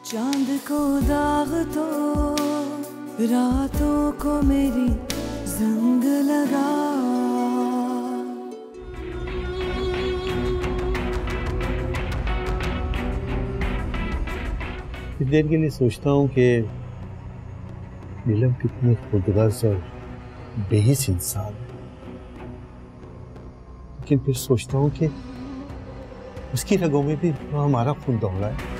चांद को दाग तो रातों को मेरी जंग लगा। कुछ देर के लिए सोचता हूँ कि नीलम कितनी खुदगर्ज और बेहिस इंसान है, लेकिन फिर सोचता हूँ कि उसकी रगों में भी हमारा खून दौड़ रहा है।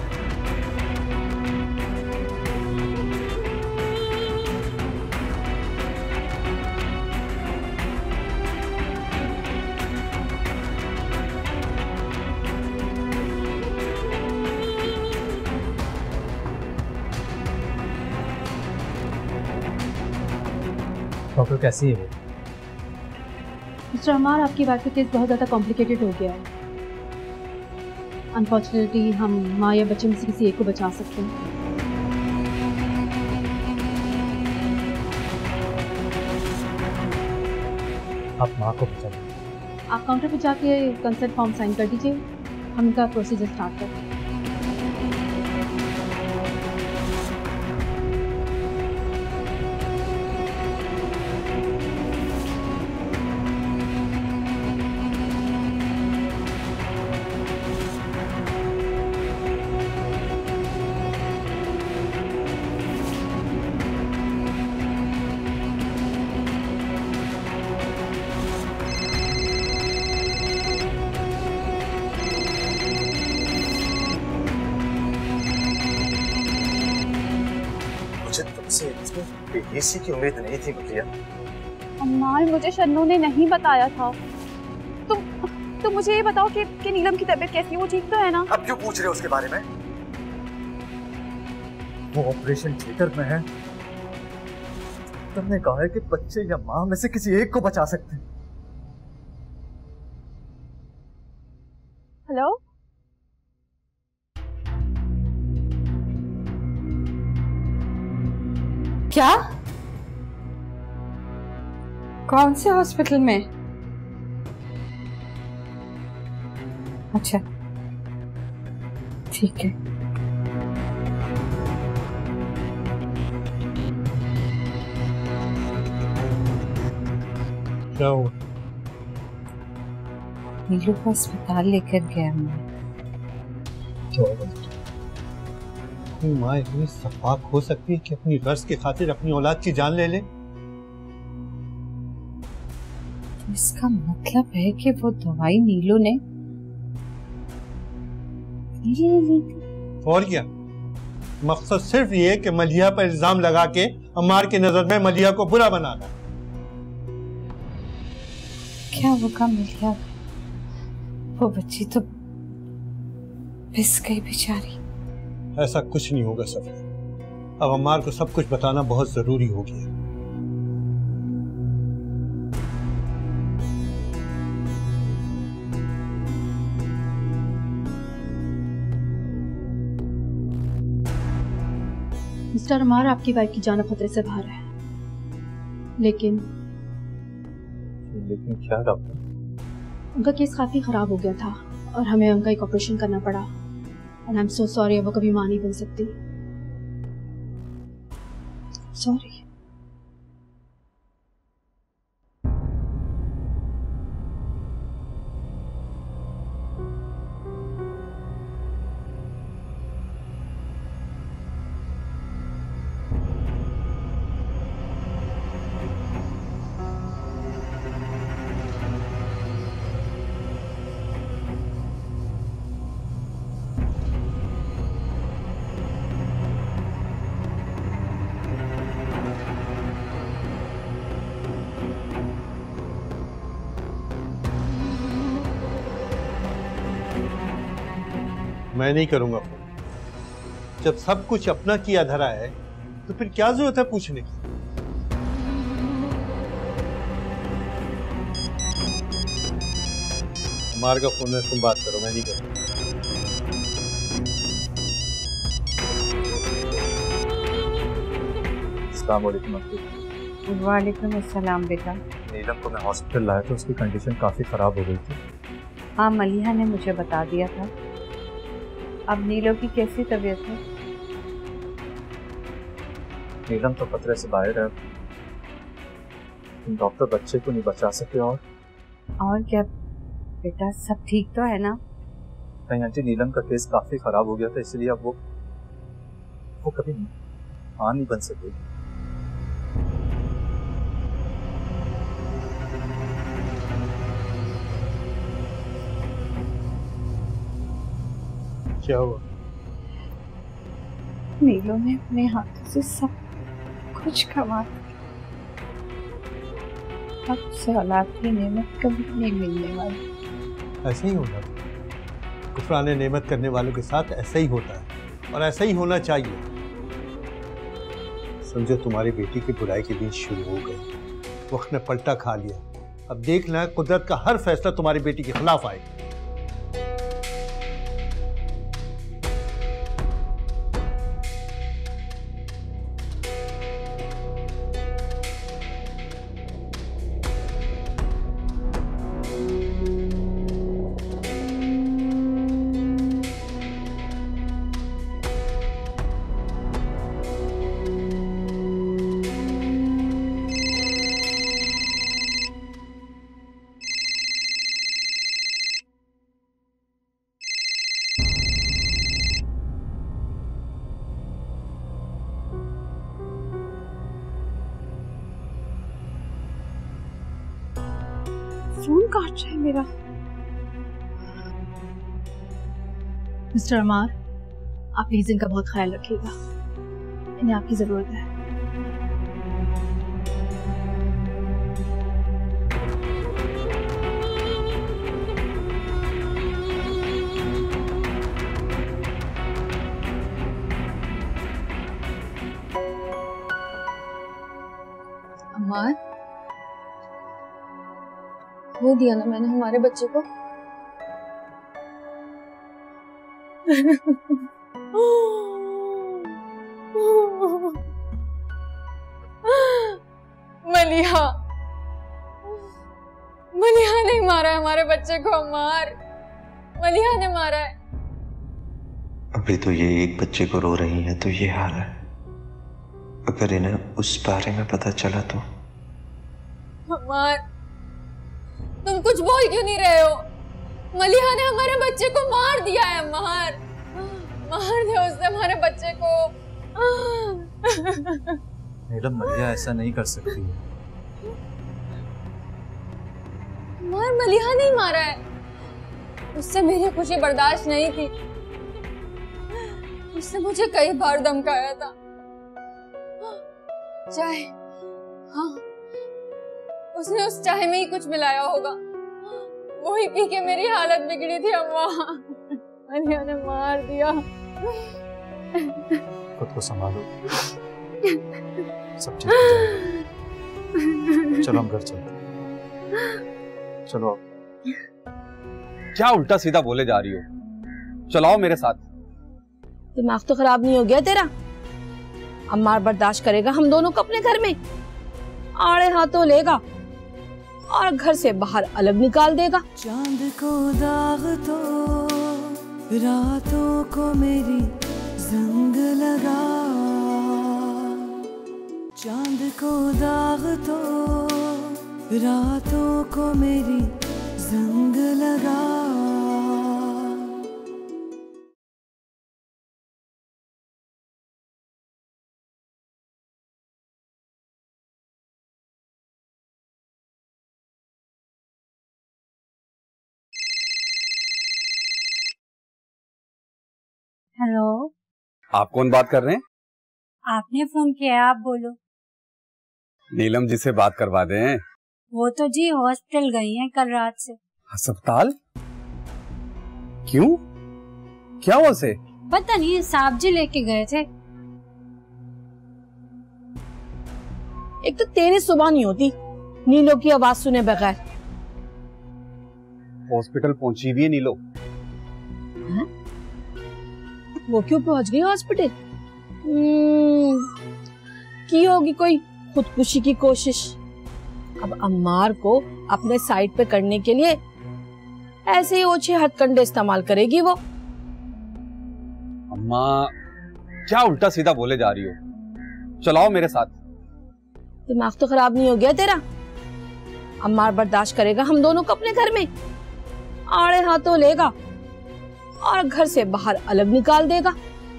डॉक्टर कैसी है वो? मिस्टर अमार, आपकी वाइफ का केस बहुत ज़्यादा कॉम्प्लिकेटेड हो गया है। अनफॉर्चुनेटली हम माँ या बच्चे में से किसी एक को बचा सकते हैं। आप माँ को बचा दीजिए। आप काउंटर पर जाके कंसेंट फॉर्म साइन कर दीजिए, हम इनका प्रोसीजर स्टार्ट करते हैं। बेहिसी की उम्मीद नहीं थी मुझे। अम्मार, मुझे शन्नू ने नहीं बताया था। तुम मुझे ये बताओ कि नीलम की तबीयत कैसी है? वो ठीक तो है ना? अब क्यों पूछ रहे हो उसके बारे में? वो ऑपरेशन थिएटर में है। तुमने कहा है कि बच्चे या माँ में से किसी एक को बचा सकते हैं। हेलो, क्या? कौन से हॉस्पिटल में? अच्छा, ठीक है। क्या हुआ? नीलू को अस्पताल लेकर गया मैं। माँ इतनी सफाक हो सकती है कि अपनी गर्ज की खातिर अपनी औलाद की जान ले ले? तो इसका मतलब है कि वो दवाई नीलू ने ली थी। और क्या? मकसद सिर्फ ये कि मलिया पर इल्जाम लगा के अम्मार की नजर में मलिया को बुरा बनाना। क्या होगा मलिया? वो बच्ची तो पिस गई बेचारी। ऐसा कुछ नहीं होगा सफिया। अब अम्मार को सब कुछ बताना बहुत जरूरी हो गया। मिस्टर अमार, आपकी वाइफ की जान खतरे से बाहर है। लेकिन क्या डॉक्टर? उनका केस काफी खराब हो गया था और हमें उनका एक ऑपरेशन करना पड़ा। And I'm so sorry, वो कभी मां नहीं बन सकती। Sorry। मैं नहीं करूंगा फोन। जब सब कुछ अपना किया धरा है तो फिर क्या जरूरत है पूछने की? अम्मार का फोन है, तुम बात करो, मैं नहीं करूंगा। अस्सलाम वालेकुम अंकल। वालेकुम अस्सलाम बेटा। नीलम को मैं हॉस्पिटल लाया था, उसकी कंडीशन काफी खराब हो गई थी। हाँ, मलिहा ने मुझे बता दिया था। अब नीलो की कैसी तबीयत है? नीलम तो खतरे से बाहर है, डॉक्टर बच्चे को नहीं बचा सके। और क्या बेटा, सब ठीक तो है ना? नहीं आंटी, नीलम का केस काफी खराब हो गया था, इसलिए अब वो कभी मां नहीं बन सकेगी। क्या हुआ? नीलो ने अपने हाथों से सब कुछ कमा दिया। अब से औलाद की नेमत कभी नहीं मिलने वाली। ऐसे ही होना था। कुफराने नेमत करने वालों के साथ ऐसा ही होता है और ऐसा ही होना चाहिए। समझो तुम्हारी बेटी की बुराई के दिन शुरू हो गए, वक्त ने पलटा खा लिया। अब देखना कुदरत का हर फैसला तुम्हारी बेटी के खिलाफ आएगा। फोन काट रहा है मेरा। मिस्टर अमार, आप प्लीज इनका बहुत ख्याल रखिएगा, इन्हें आपकी जरूरत है। अमार, वो दिया ना मैंने हमारे बच्चे को। मलिहा, मलिहा ने मारा है हमारे बच्चे को। अमार, मलिहा ने मारा है। अभी तो ये एक बच्चे को रो रही है तो ये हाल है। अगर इन्हें उस बारे में पता चला तो। अमार, तुम कुछ बोल क्यों नहीं रहे हो? मलिहा ने हमारे बच्चे को मार दिया है। अमार, मार दिया उसने हमारे बच्चे को। नीलम, मलिहा ऐसा नहीं कर सकती है। अमार, मलिहा नहीं मारा है, उससे मेरी खुशी बर्दाश्त नहीं थी। उसने मुझे कई बार धमकाया था। चाय, हाँ, उसने उस चाय में ही कुछ मिलाया होगा, वही पी के मेरी हालत बिगड़ी थी। अम्मा, मलिहा ने मार दिया। खुद को संभालो, सब ठीक हो जाएगा। चलो हम घर चलते हैं। चलो। क्या उल्टा सीधा बोले जा रही हो? चलाओ मेरे साथ। दिमाग तो खराब नहीं हो गया तेरा? अम्मार बर्दाश्त करेगा हम दोनों को अपने घर में? आड़े हाथों लेगा और घर से बाहर अलग निकाल देगा। चांद को दाग तो रातों को मेरी जंग लगा, चांद को दाग तो रातों को मेरी जंग लगा। हेलो, आप कौन बात कर रहे हैं? आपने फोन किया है, आप बोलो। नीलम जी से बात करवा दें। वो तो जी हॉस्पिटल गई हैं कल रात से। अस्पताल? क्यों? क्या हुआ उसे? पता नहीं, साहब जी लेके गए थे। एक तो तेरी सुबह नहीं होती नीलो की आवाज सुने बगैर। हॉस्पिटल पहुंची भी है नीलो। वो क्यों पहुंच गई हॉस्पिटल? की होगी कोई खुदकुशी की कोशिश। अब अम्मार को अपने साइड पे करने के लिए ऐसे ही ओछे हथकंडे इस्तेमाल करेगी वो। अम्मा, क्या उल्टा सीधा बोले जा रही हो? चलाओ मेरे साथ। दिमाग तो खराब नहीं हो गया तेरा? अम्मार बर्दाश्त करेगा हम दोनों को अपने घर में, आड़े हाथों लेगा और घर से बाहर अलग निकाल देगा।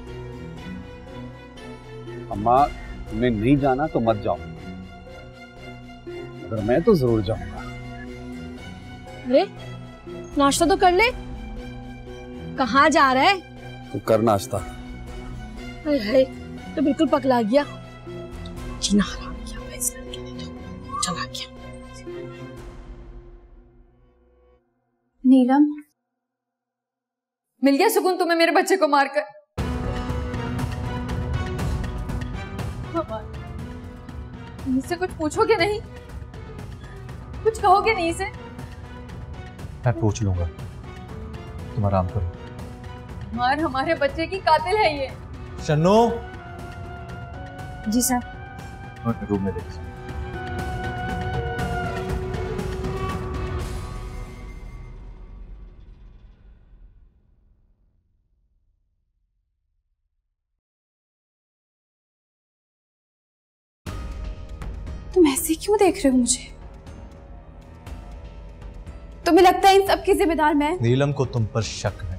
अम्मा तुम्हें नहीं जाना तो मत जाओ, मगर मैं तो जरूर जाऊंगा। अरे नाश्ता तो कर ले, कहाँ जा रहा है? तो कर नाश्ता। अरे तो बिल्कुल पकला गया, जीना हराम किया इस लड़के ने, तो चला गया। नीलम, मिल गया सुकून तुम्हें मेरे बच्चे को मारकर? मुझसे कुछ पूछोगे नहीं? कुछ कहोगे नहीं इसे? मैं पूछ लूंगा, तुम आराम करो। मार हमारे बच्चे की कातिल है ये। शन्नो। जी सर। रूम में देखो। तुम ऐसे क्यों देख रहे हो मुझे? तुम्हें लगता है इन सब की जिम्मेदार मैं? नीलम को तुम पर शक है।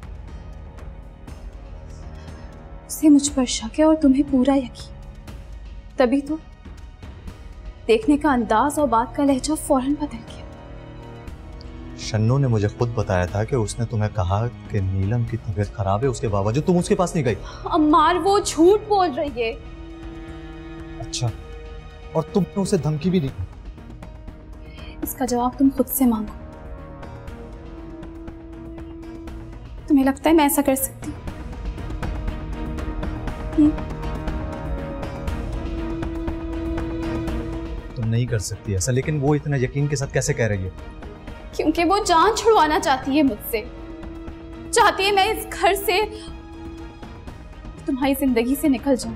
उसे मुझ पर शक है और तुम्हें पूरा यकीन, तभी तो देखने का अंदाज और बात का लहजा फौरन बदल गया। शन्नू ने मुझे खुद बताया था कि उसने तुम्हें कहा कि नीलम की तबीयत खराब है, उसके बावजूद तुम उसके पास नहीं गई। अम्मार वो झूठ बोल रही है। अच्छा, और तुमने उसे धमकी भी दी? इसका जवाब तुम खुद से मांगो। तुम्हें लगता है मैं ऐसा कर सकती हूँ? तुम नहीं कर सकती ऐसा, लेकिन वो इतना यकीन के साथ कैसे कह रही है? क्योंकि वो जान छुड़वाना चाहती है मुझसे, चाहती है मैं इस घर से, तुम्हारी जिंदगी से निकल जाऊं।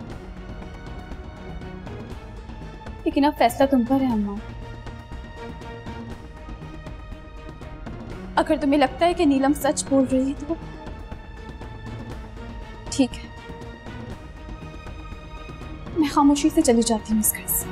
लेकिन अब फैसला तुम पर है अम्मा। अगर तुम्हें लगता है कि नीलम सच बोल रही है तो ठीक है, मैं खामोशी से चली जाती हूँ इस घर से।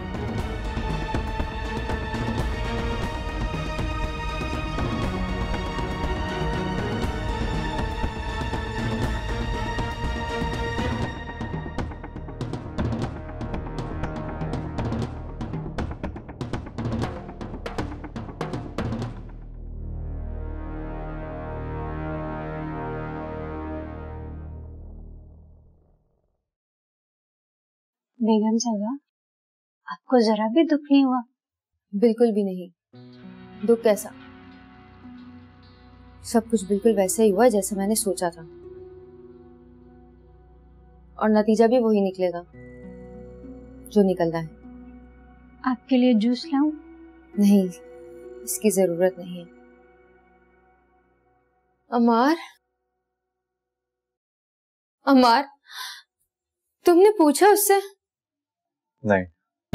बेगम साहबा, आपको जरा भी दुख नहीं हुआ? बिल्कुल भी नहीं। दुख कैसा? सब कुछ बिल्कुल वैसे ही हुआ जैसे मैंने सोचा था, और नतीजा भी वही निकलेगा जो निकलना है। आपके लिए जूस लाऊं? नहीं, इसकी जरूरत नहीं है। अमार, अमार, तुमने पूछा उससे? नहीं,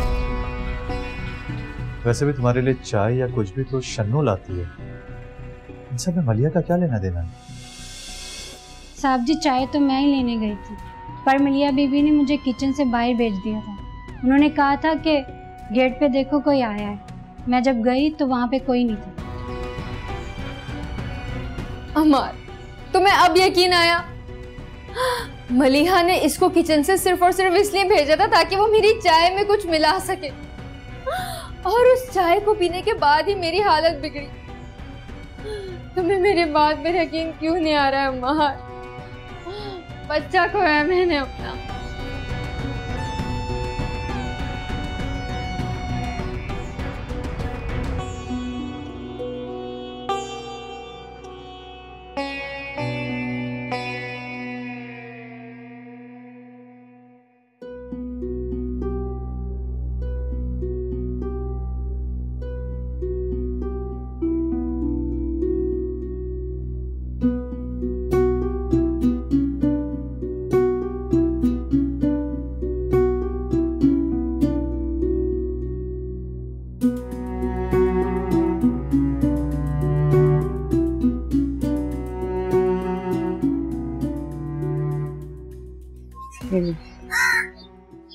वैसे भी तुम्हारे लिए चाय या कुछ भी तो शन्नू लाती है। इन सब में मलिया का क्या लेना देना है? साहब जी, चाय तो मैं ही लेने गई थी, पर मलिया बीबी ने मुझे किचन से बाहर भेज दिया था। उन्होंने कहा था कि गेट पे देखो कोई आया है। मैं जब गई तो वहां पे कोई नहीं था। अमार, तुम्हें अब यकीन आया? मलिहा ने इसको किचन से सिर्फ और सिर्फ इसलिए भेजा था ताकि वो मेरी चाय में कुछ मिला सके, और उस चाय को पीने के बाद ही मेरी हालत बिगड़ी। तुम्हें मेरी बात पे यकीन क्यों नहीं आ रहा है अम्मा? बच्चा खोया मैंने अपना।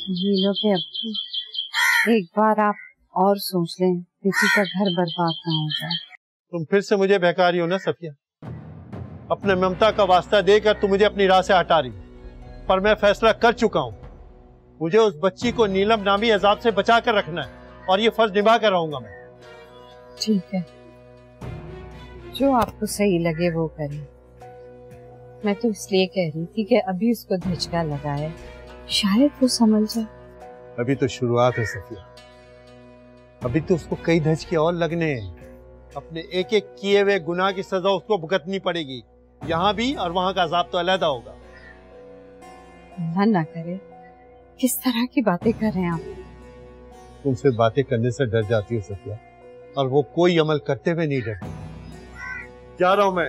लो के अब्बू, एक बार आप और सोच लें, किसी का घर बर्बाद ना हो जाए। तुम फिर से मुझे बहका रही हो ना सफिया। अपने ममता का वास्ता देकर तुम मुझे अपनी राह से हटा रही, पर मैं फैसला कर चुका हूँ। मुझे उस बच्ची को नीलम नामी अजाब से बचा कर रखना है और ये फर्ज निभा कर रहूंगा मैं। ठीक है, जो आपको सही लगे वो करें। मैं तो इसलिए कह रही थी कि अभी उसको धचका लगा है, शायद वो समझ जाए। अभी तो शुरुआत है सफिया, अभी तो उसको कई धचके और लगने हैं। अपने एक एक किए हुए गुनाह की सजा उसको भुगतनी पड़ेगी, यहाँ भी और वहाँ का अजाब तो अलग होगा। अल्लाह ना करे, किस तरह की बातें कर रहे हैं आप? तुमसे बातें करने से डर जाती है सफिया, और वो कोई अमल करते हुए नहीं डरती। जा रहा हूं मैं।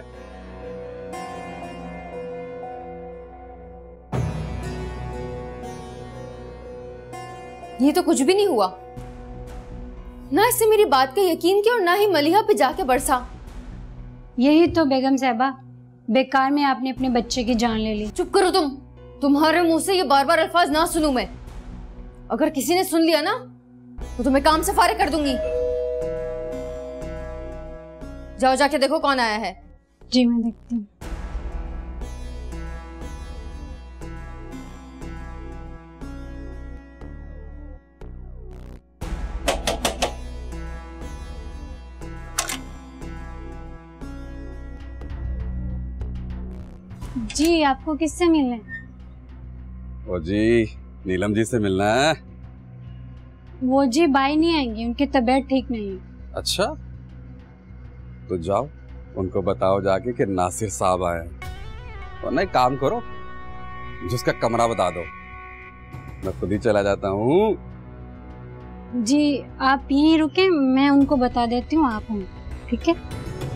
ये तो कुछ भी नहीं हुआ, ना इससे मेरी बात का यकीन किया और ना ही मलिहा पे जाके बरसा। यही तो बेगम साहबा, बेकार में आपने अपने बच्चे की जान ले ली। चुप करो तुम, तुम्हारे मुंह से ये बार बार अल्फाज ना सुनूं मैं। अगर किसी ने सुन लिया ना तो तुम्हें काम से फारिग कर दूंगी। जाओ जाके देखो कौन आया है। जी मैं देखती हूँ। जी आपको किससे मिलना है? ओ जी, नीलम जी से मिलना है। वो जी बाई नहीं आएंगी, उनकी तबीयत ठीक नहीं है। अच्छा, तो जाओ उनको बताओ जाके कि नासिर साहब आए हैं। और नहीं, काम करो, जिसका कमरा बता दो, मैं खुद ही चला जाता हूँ। जी आप यहीं रुके, मैं उनको बता देती हूँ आप हूँ, ठीक है?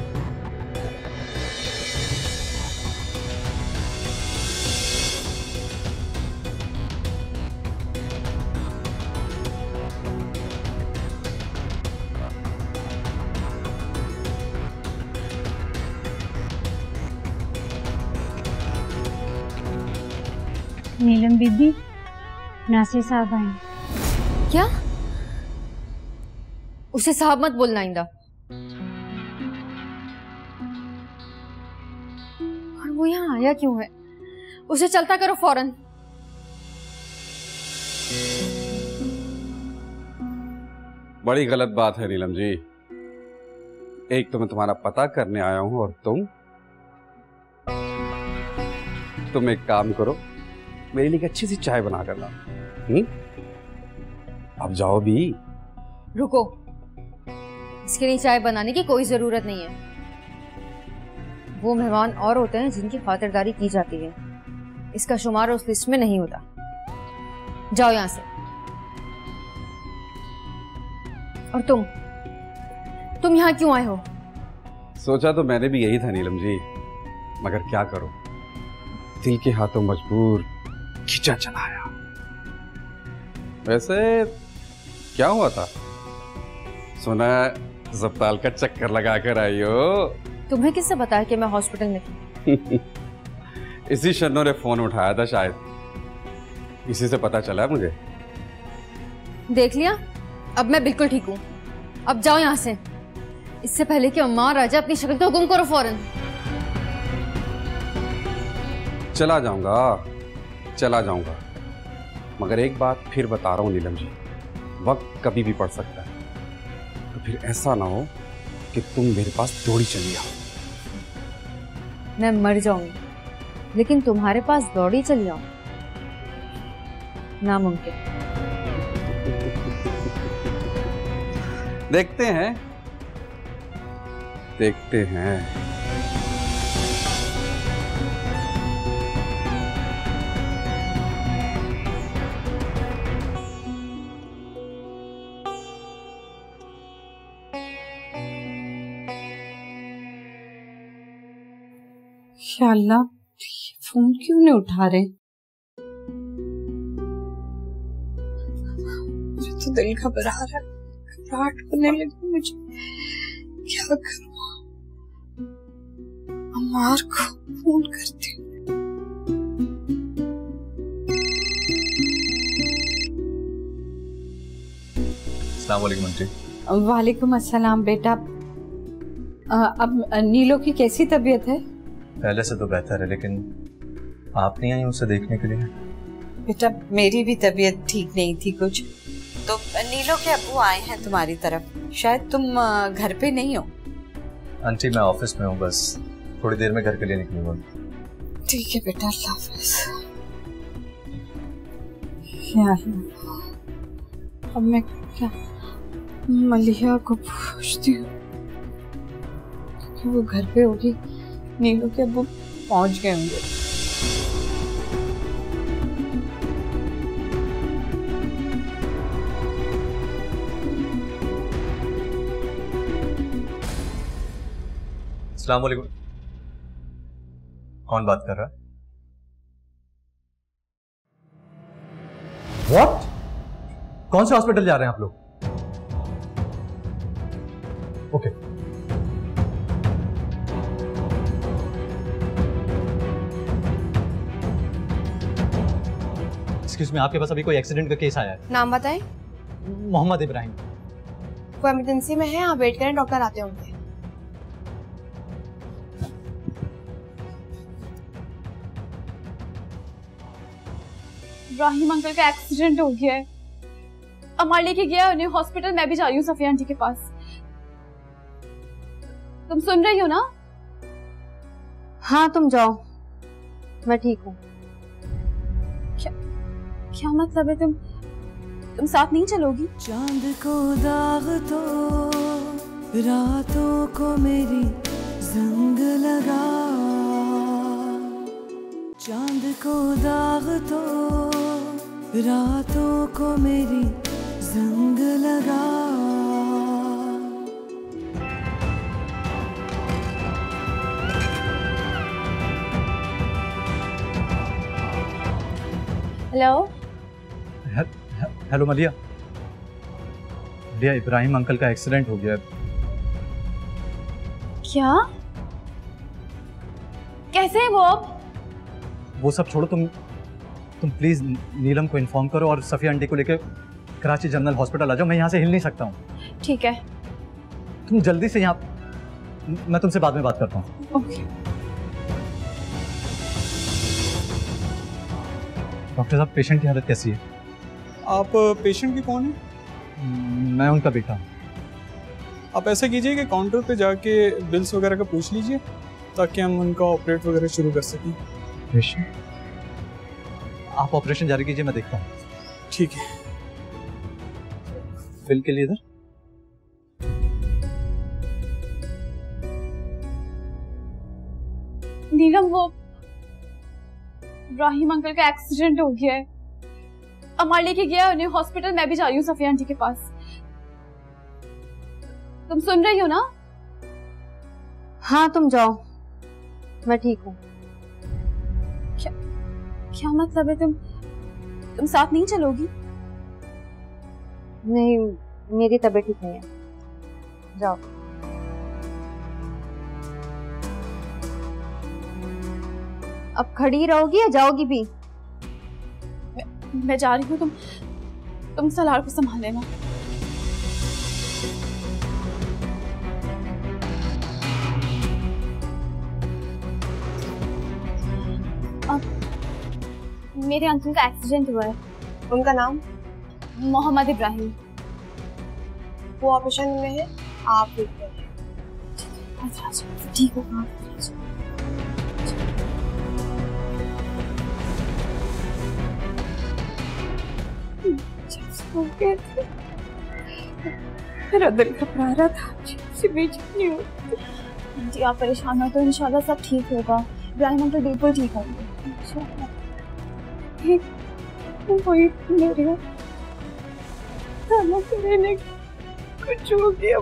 नीलम बीबी, नासिर साहब आए। क्या? उसे साहब मत बोलना आइंदा। और वो यहाँ आया क्यों है? उसे चलता करो फौरन। बड़ी गलत बात है नीलम जी। एक तो मैं तुम्हारा पता करने आया हूं और तुम एक काम करो, मेरे लिए अच्छी सी चाय बना कर लाओ। अब जाओ भी। रुको, इसके लिए चाय बनाने की कोई जरूरत नहीं है। वो मेहमान और होते हैं जिनकी खातिरदारी की जाती है, इसका शुमार उस लिस्ट में नहीं होता। जाओ यहां से। और तुम यहाँ क्यों आए हो? सोचा तो मैंने भी यही था नीलम जी, मगर क्या करूं, दिल के हाथों मजबूर खींचा चलाया। वैसे क्या हुआ था? सुना अस्पताल का चक्कर लगा कर आई हो। तुम्हें किससे बताया कि मैं हॉस्पिटल में थी? इसी शन्नो ने फोन उठाया था शायद, इसी से पता चला मुझे। देख लिया, अब मैं बिल्कुल ठीक हूँ। अब जाओ यहाँ से, इससे पहले कि अम्मा राजा अपनी शक्ल तो गुम करो फौरन। चला जाऊंगा, मगर एक बात फिर बता रहा हूं नीलम जी, वक्त कभी भी पड़ सकता है, तो फिर ऐसा ना हो कि तुम मेरे पास दौड़ी चली आओ। मैं मर जाऊंगी, लेकिन तुम्हारे पास दौड़ी चली जाऊं, नामुमकिन। देखते हैं। शाला, फोन क्यों नहीं उठा रहे? मुझे तो दिल घबरा रहा है, घबराहट होने लगी मुझे। क्या करूं? अम्मार को फोन करती हूँ। अस्सलाम वालेकुम आंटी। वालेकुम अस्सलाम बेटा। अब नीलो की कैसी तबीयत है? पहले से तो बेहतर है, लेकिन आप नहीं आई उसे देखने के लिए? बेटा मेरी भी तबीयत ठीक नहीं थी कुछ, तो नीलो के अब्बू आए हैं तुम्हारी तरफ। शायद तुम घर पे नहीं हो। आंटी मैं ऑफिस में हूँ, बस थोड़ी देर में घर के लिए निकलूंगा। ठीक है बेटा, अल्लाह हाफिज़। अब मैं क्या मलिया को पूछती हूँ कि वो घर पे होगी। नीलू के अब्बू पहुंच गए होंगे। अस्सलाम वालेकुम। कौन बात कर रहा है? What? कौन से हॉस्पिटल जा रहे हैं आप लोग? ओके एक्सक्यूज मी, आपके पास अभी कोई एक्सीडेंट का केस आया है? नाम बताएं। मोहम्मद इब्राहिम। कोई इमरजेंसी में है? आप वेट करें, डॉक्टर आते होंगे। इब्राहिम अंकल का एक्सीडेंट हो गया है। अमर लेके गया है उन्हें हॉस्पिटल। मैं भी जा रही हूँ सफिया आंटी के पास। तुम सुन रही हो ना? हाँ तुम जाओ, मैं ठीक हूँ। क्या मतलब है? तुम साथ नहीं चलोगी? चांद को दाग तो रातों को मेरी जंग लगा, चांद को दाग तो रातों को मेरी जंग लगा। हेलो हेलो मलिया। मलिया, इब्राहिम अंकल का एक्सीडेंट हो गया है। क्या? कैसे है वो अब? वो सब छोड़ो, तुम प्लीज नीलम को इन्फॉर्म करो और सफिया आंटी को लेकर कराची जनरल हॉस्पिटल आ जाओ। मैं यहाँ से हिल नहीं सकता हूँ। ठीक है। तुम जल्दी से यहाँ, मैं तुमसे बाद में बात करता हूँ। ओके। डॉक्टर साहब, पेशेंट की हालत कैसी है? आप पेशेंट की कौन है? मैं उनका बेटा हूँ। आप ऐसा कीजिए कि काउंटर पे जाके बिल्स वगैरह का पूछ लीजिए, ताकि हम उनका ऑपरेट वगैरह शुरू कर सकें। पेशेंट? आप ऑपरेशन जारी कीजिए, मैं देखता हूँ। ठीक है। बिल के लिए इधर। नीलम, वो इब्राहिम अंकल का एक्सीडेंट हो गया है। अमर लेके गया है उन्हें हॉस्पिटल। मैं भी जा रही हूँ सफिया आंटी के पास। तुम सुन रही हो ना? हाँ तुम जाओ, मैं ठीक हूँ। क्या मतलब है? तुम साथ नहीं चलोगी? नहीं, मेरी तबीयत ठीक नहीं है। जाओ। अब खड़ी रहोगी या जाओगी भी? मैं जा रही हूँ। तुम सलार को संभाल लेना। मेरे अंकल का एक्सीडेंट हुआ है। उनका नाम? मोहम्मद इब्राहिम। वो ऑपरेशन में है, आप ठीक है? ठीक हो? हाँ। मेरा दिल घबरा रहा था। नहीं होती। जी आप परेशान हो तो इंशाल्लाह सब ठीक होगा। इब्राहिम अंकल बिल्कुल ठीक होंगे। वही मेरे ने कुछ हो गया।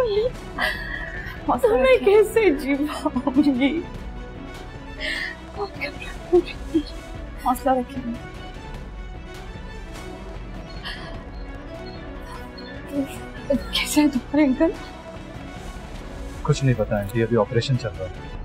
तो मैं कैसे जी पाऊंगी? हौसला रखिए। कैसे है तुम्हारे अंकल? कुछ नहीं पता आंटी, अभी ऑपरेशन चल रहा है।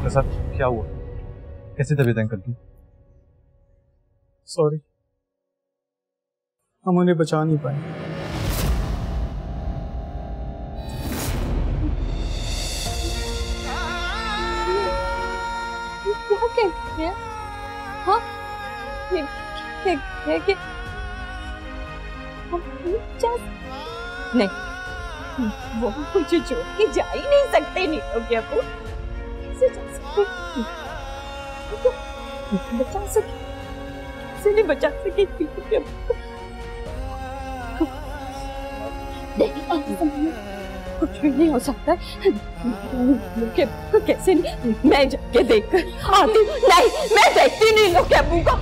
डॉक्टर साहब क्या हुआ, कैसी तबीयत है अंकल की? सॉरी, हम उन्हें बचा नहीं पाए। क्या कहते हैं? हाँ, कि नहीं, वो मुझे छोड़ के जा ही नहीं सकते। नहीं तो क्या वो कैसे जा सकते? बचा सके, कैसे नहीं बचा सके? कुछ भी नहीं हो सकता। कैसे नहीं? मैं जाके देखकर आती। नहीं, मैं देखती नहीं लोग क्या को।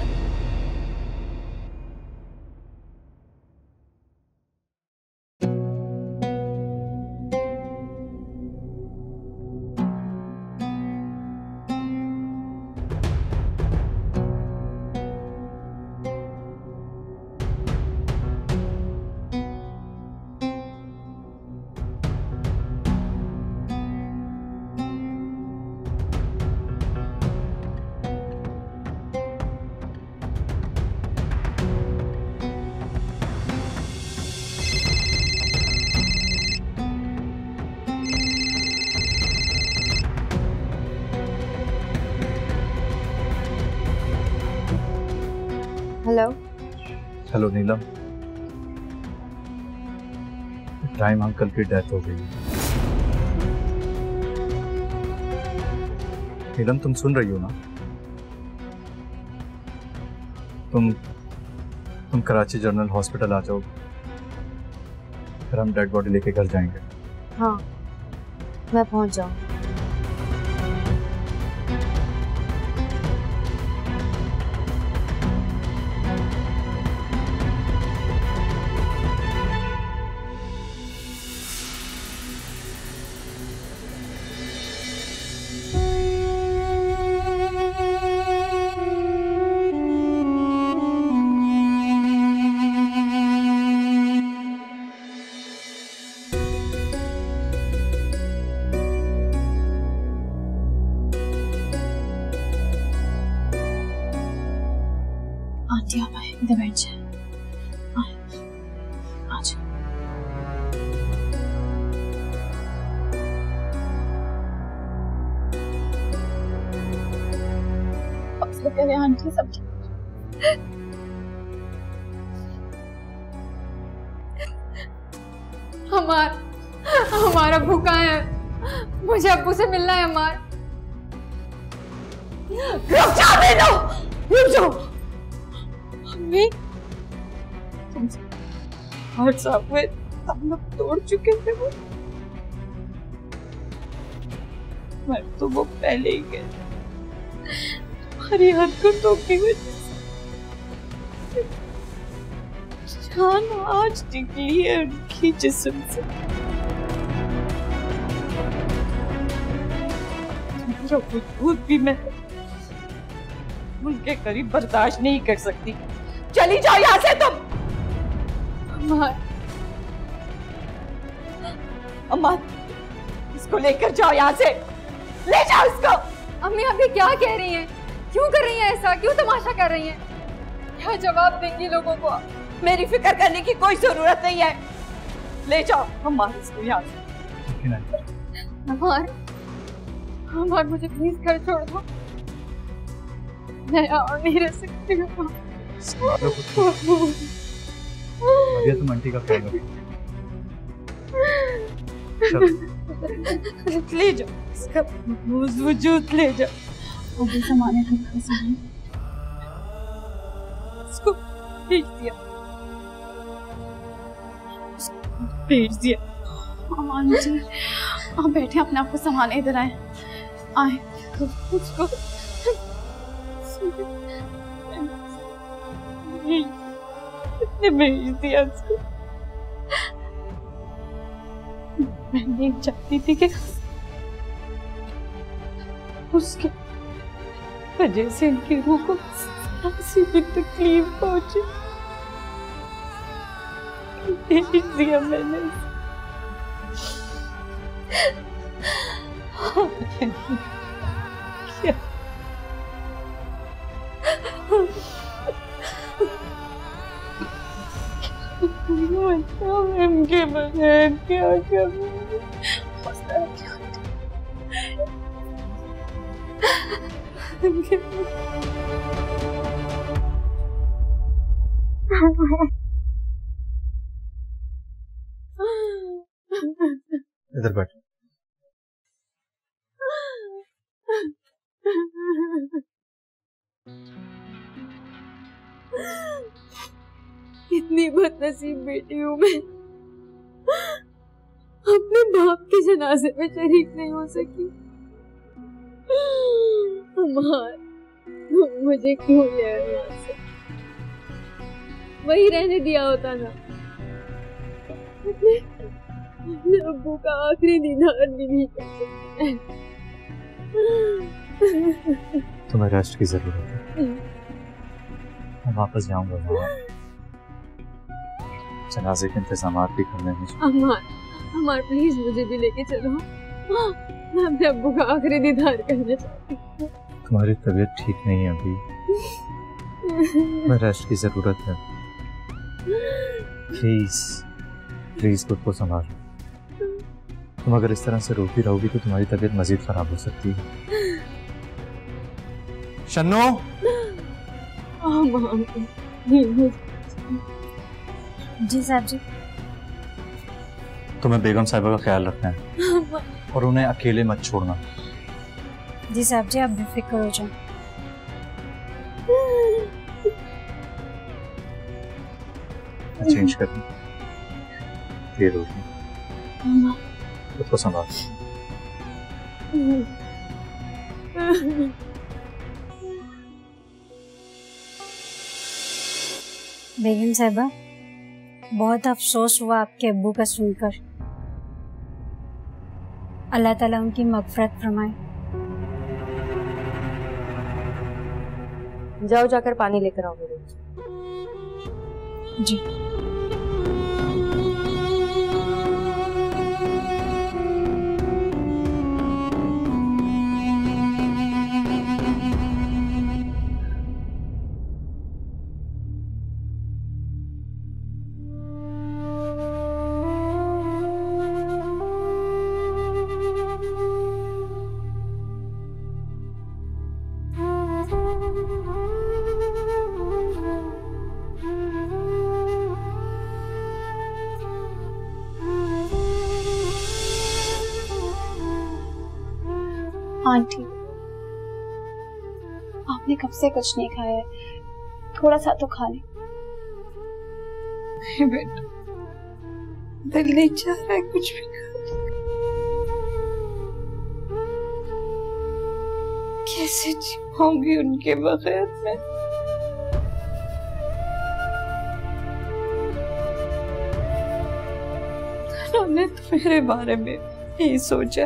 Hello. Hello Neelam, time uncle की डेथ हो गई। नीलम तुम सुन रही हो ना? तुम कराची जनरल हॉस्पिटल आ जाओ, फिर हम डेड बॉडी लेके घर जाएंगे। हाँ, मैं पहुंच जाऊँ। आंटी आप आए, इधर बैठ जाए। आज सबसे पहले आंटी सब हमारा भूखा है, मुझे अब्बू से मिलना है। रुक जाओ बेनो, रुक जाओ। हमें हर साहब में हम लोग तोड़ चुके थे। वो मर तो वो पहले ही गए। तुम्हारी हरकतों की वजह से जान आज निकली है उनकी जिस्म से। वजूद भी मैं उनके करीब बर्दाश्त नहीं कर सकती। चली जाओ यहाँ से तुम। अम्मा, इसको लेकर जाओ यहाँ से, ले जाओ इसको। अम्मी आप ये क्या कह रही हैं? क्यों कर रही हैं ऐसा? क्यों तमाशा कर रही हैं? क्या जवाब देंगी लोगों को? मेरी फिक्र करने की कोई जरूरत नहीं है। ले जाओ अम्मा इसको यहाँ से। अम्मा मुझे प्लीज घर छोड़ दो, मैं और नहीं रह सकती हूँ। तुम आंटी का ख्याल रखो। ले जाओ इसका वजूद, ले जाओ। अभी सामाने इसको भेज दिया, भेज दिया। अमान जी आप बैठे, अपने आप को संभाले, इधर आए। उसको भेज दिया उसको। मैं नहीं चाहती थी कि उसके वजह से उनकी रूह को ऐसी भी तकलीफ पहुंचे। भेज दिया मैंने। किया। इनके बगैर क्या करूं? इधर बैठ। इतनी बदनसीब बेटी हूँ मैं, अपने बाप के जनाजे में शरीक नहीं हो सकी। अमार, मुझे क्यों ले आए यहाँ से? वही रहने दिया होता ना। अपने अब्बू का आखिरी दीदार भी नहीं कर सकते। तुम्हें रेस्ट की जरूरत है। मैं वापस जाऊंगा। जनाजे के इंतजाम भी करने में। अमार प्लीज मुझे भी लेके चलो। मैं अपने अब्बू का आखिरी दीदार करना चाहती हूँ। तुम्हारी तबीयत ठीक नहीं है अभी, मैं रेस्ट की जरूरत है। प्लीज प्लीज खुद को संभालो। तुम अगर इस तरह से रोती रहोगी तो तुम्हारी तबीयत मजीद खराब हो सकती है। शन्नो। जी साहब जी। तुम्हें बेगम साहिबा का ख्याल रखना है और उन्हें अकेले मत छोड़ना। जी साहब जी, आप बेफिक्र हो जाएं। चेंज कर दूं। देर होगी, खुद को संभाल। बेगम साहिबा, बहुत अफसोस हुआ आपके अब्बू का सुनकर। अल्लाह ताला उनकी मग़फ़िरत फरमाए। जाओ जाकर पानी लेकर आओ मेरे। जी। आंटी, आपने कब से कुछ नहीं खाया है, थोड़ा सा तो खा ले। बेटा, दिल नहीं चाह रहा है कुछ भी खाने। कैसे जी पाऊंगी उनके बगैर मैं? उन्होंने तो मेरे बारे में यही सोचा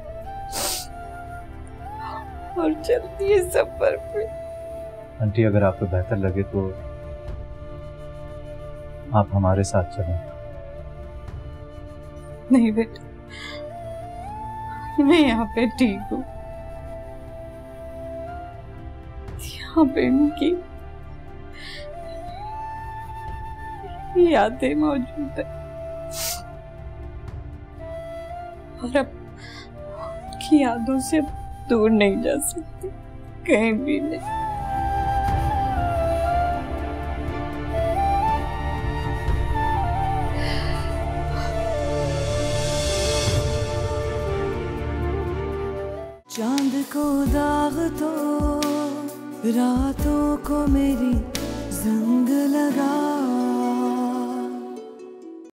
और चलती है सफर पे। आंटी, अगर आपको बेहतर लगे तो आप हमारे साथ चलें। नहीं बेटा, मैं यहाँ पे ठीक हूँ। यहाँ पे इनकी यादें मौजूद है और अब उनकी यादों से दूर नहीं जा सकती, कहीं भी नहीं। चांद को दाग तो रातों को मेरी जंग लगा।